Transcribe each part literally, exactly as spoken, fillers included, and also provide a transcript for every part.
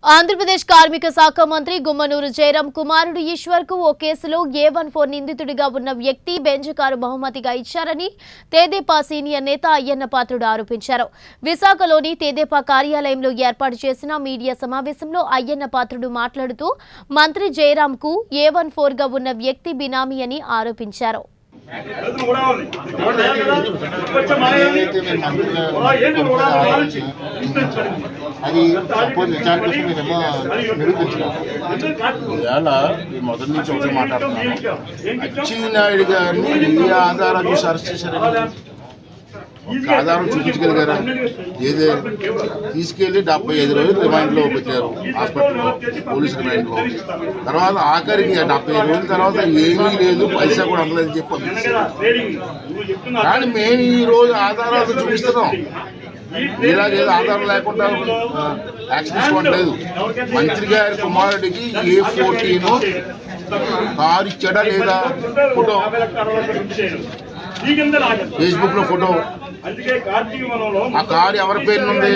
ఆంధ్రప్రదేశ్ కార్మిక శాఖ మంత్రి గుమ్మనూరు జయరాం కుమారుడు ఈశ్వర్ కు ఓ కేసులో ఏ వన్ ఫోర్ నిందితుడిగా ఉన్న వ్యక్తి బెంచ్ కారు బహుమతిగా ఇచ్చారని తెదేపా సీనియర్ నేత అయ్యన్న పాత్రుడు ఆరోపించారు. విశాఖలోని తెదేపా కార్యాలయంలో ఏర్పాటు చేసిన మీడియా సమావేశంలో అయ్యన్న పాత్రుడు మాట్లాడుతూ మంత్రి జయరాం కు ఏ వన్ ఫోర్ గా ఉన్న వ్యక్తి బినామీ అని ఆరోపించారు. అది సపోజ్ విచారణ కోసం మీరేమో నిరూపించారు. ఇవాళ మొదటి నుంచి ఒకటి మాట్లాడుతున్నాను. అచ్చెన్నాయుడు గారిని ఏ ఆధారాలు చూసి అరెస్ట్ చేశారు? ఒక ఆధారం చూపించగలిగారా? ఏదే తీసుకెళ్లి డెబ్బై ఐదు రోజులు రిమాండ్లో పెట్టారు హాస్పిటల్లో, పోలీస్ రిమాండ్లో. తర్వాత ఆఖరికి డెబ్బై ఐదు రోజుల తర్వాత ఏమీ లేదు, పైసా కూడా అందలేదని చెప్పి పంపించారు. కానీ మేము ఈ రోజు ఆధారాలు చూపిస్తున్నాం. ఇలాగేదో ఆధారం లేకుండా యాక్షన్ తీసుకోవట్లేదు. మంత్రి గారి కుమారుడికి ఏ ఫోర్టీన్ కారు ఇచ్చాడా లేదా? ఫోటో ఫేస్బుక్ లో ఫోటో. ఆ కారు ఎవరి పేరు ఉంది?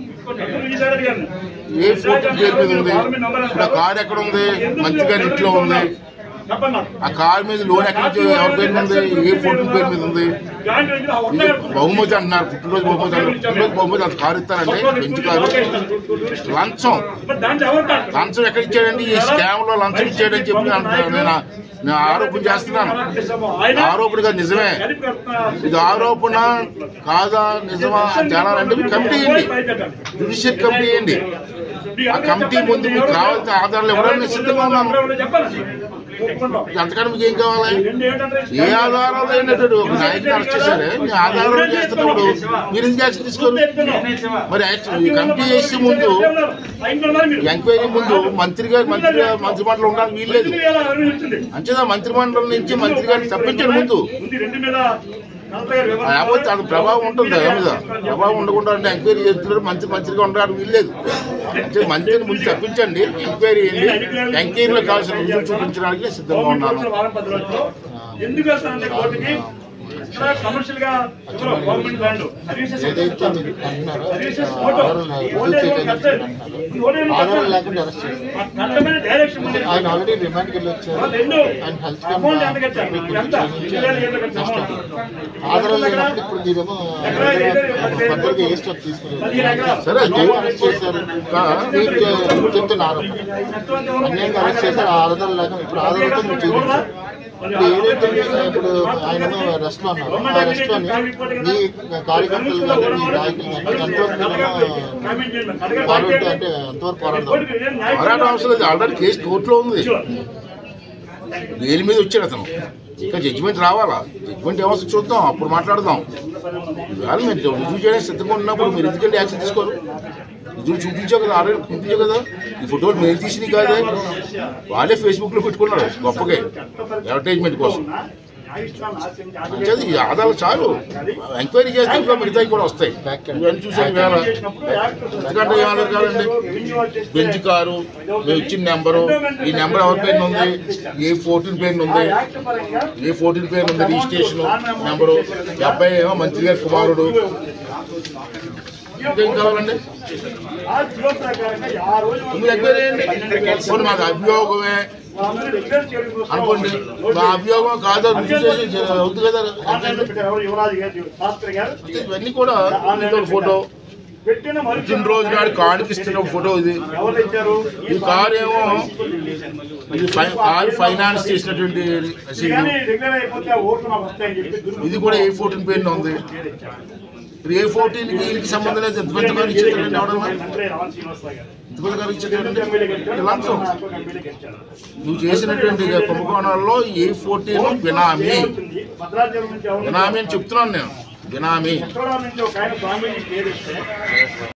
ఏ ఫోర్టీన్ పేరు మీద ఉంది? ఇప్పుడు ఆ కారు ఎక్కడ ఉంది? మంత్రి గారి ఇంట్లో ఉంది. ఆ కారు మీద లోన్ ఎక్కడి నుంచి ఎవరి పేరు మీద ఉంది? ఏ ఫోర్టీన్ పేరు మీద ఉంది? బహుమతి అంటున్నారు, పుట్టినరోజు బహుమతి అంటారు. పుట్టినరోజు బహుమతి అంత కారు ఇస్తారండి, బెంచ్ కారు. లంచం లంచం ఎక్కడ ఇచ్చాడండి? ఈ స్కామ్ లో లంచం ఇచ్చాడని చెప్పి అంటున్నాను. నేను నేను ఆరోపణ చేస్తున్నాను. ఆరోపణ కాదు, నిజమే. ఇది ఆరోపణ కాదా నిజమా జనాలంటే కమిటీ వేయండి, జ్యుడిషియల్ కమిటీ వేయండి. ఆ కమిటీ ముందు మీకు కావాల్సిన ఆధారాలు ఎవరైనా సిద్ధంగా ఉన్నాను. అంతకన్నా మీకు ఏం కావాలి? ఏ ఆధారాలు అయినట్టు ఒక నాయకుని అరెస్ట్ చేశారే, మీ ఆధారాలు చేస్తున్నప్పుడు మీరు ఎందుకు యాక్షన్ తీసుకోరు? మరి ఈ కమిటీ చేసే ముందు, ఎంక్వైరీ ముందు మంత్రి గారు మంత్రి మంత్రిమండలి ఉండాలని వీల్లేదు. అంచేదా మంత్రిమండలి నుంచి మంత్రి గారిని తప్పించండి ముందు. లేకపోతే అది ప్రభావం ఉంటుంది కదా మీద. ప్రభావం ఉండకుండా అంటే ఎంక్వైరీ చేస్తున్నారు, మంత్రి మంత్రిగా ఉండడానికి వీల్లేదు. అంటే మంత్రిని ముందు తప్పించండి, ఎంక్వైరీ చేయండి. ఎంక్వైరీలో కావాల్సిన రుజువు చూపించడానికి సిద్ధంగా ఉన్నాను. కమర్షియల్ గా గవర్నమెంట్ ల్యాండ్ ఏదైతే మీరు అంటున్నారో ఆధారాలు లేకుండా అరెస్ట్ చేస్తారు. ఆయన ఆల్రెడీ రిమాండ్కి వెళ్ళి వచ్చారు. ఆయన హెల్త్ ఆధారాలు లేనప్పుడు ఇప్పుడు మీరేమో పద్ధతిగా ఏ స్టెప్ తీసుకున్నారు? సరే అరెస్ట్ చేశారు, చెప్తున్న ఆరోపణ అన్యాయంగా అరెస్ట్ చేశారు. ఆధారాలు లేకుండా ఇప్పుడు ఆధారాలతో మీరు చూపించారు. ఇప్పుడు ఏదైతే ఇప్పుడు ఆయన రెస్ట్ లో ఉన్నారు, ఆ రెస్ట్ లోని మీ కార్యకర్తలు కానీ మీ నాయకులు కానీ ఎంతవరకు ఫార్వర్డ్ అంటే ఎంతవరకు పోరాడదాం? పోరాటం అవసరం లేదు. ఆల్రెడీ కేసు కోర్టులో ఉంది. బెయిల్ మీద వచ్చాడు అతను. ఇంకా జడ్జిమెంట్ రావాలా? జడ్జిమెంట్ ఏమొస్తుంది చూద్దాం, అప్పుడు మాట్లాడదాం. ఇవాళ మీరు రుజువు చేయడానికి సిద్ధంగా ఉన్నప్పుడు మీరు ఎందుకంటే యాక్షన్ తీసుకోరు? రుజువు చూపించావు కదా, ఆల్రెడీ చూపించావు కదా. ఈ ఫోటోలు మేము తీసినవి కాదే, వాళ్ళే ఫేస్బుక్ లో పెట్టుకున్నారు గొప్పగా అడ్వర్టైజ్మెంట్ కోసం. ఈ ఆధారాలు చాలు, ఎంక్వైరీ చేస్తే ఇంకా మిగతాయి కూడా వస్తాయి. ఇవన్నీ చూసాను వేళ. ఎందుకంటే ఏ ఆధార్ కాదండి? బెంచ్ కారు, మేము ఇచ్చిన నెంబరు, ఈ నెంబర్ ఎవరి పేరు ఉంది? ఏ ఫోర్టీన్ పేరు ఉంది? ఏ ఫోర్టీన్ పేరు ఉంది? Registration number. ఈ అబ్బాయి ఏమో మంత్రి గారి కుమారుడు. ఇంకేం కావాలండి? మీరు ఎంక్వైరీ చేయండి. మాకు అభియోగమే అనుకోండి, మా అభియోగం కాదో రుజువు చేసి అవుతుంది కదా. ఇవన్నీ కూడా ఫోటో పుట్టినరోజు నాడు కార్డుకి ఇస్తున్న ఫోటో ఇది. ఈ కారు ఏమో ఇది కారు ఫైనాన్స్ చేసినటువంటి ఇది కూడా ఏ ఫోర్టీన్ పేరులో ఉంది. ఏ ఫోర్టీన్ వీళ్ళకి సంబంధం లేదు. ఎంత పెద్ద కారు ఇచ్చేటండి ఎవడన్నా? ఎంత పెద్ద కారు ఇచ్చేటండి? లంచం. నువ్వు చేసినటువంటి కుంభకోణాల్లో ఏ ఫోర్టీన్ బినామీ బినామీ అని చెప్తున్నాను నేను. బినామీ